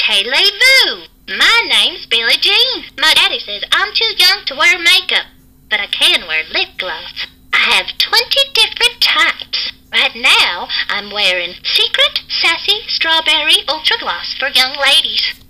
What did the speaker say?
Hey-lay-boo! My name's Billie Jean. My daddy says I'm too young to wear makeup, but I can wear lip gloss. I have 20 different types. Right now, I'm wearing Secret Sassy Strawberry Ultra Gloss for young ladies.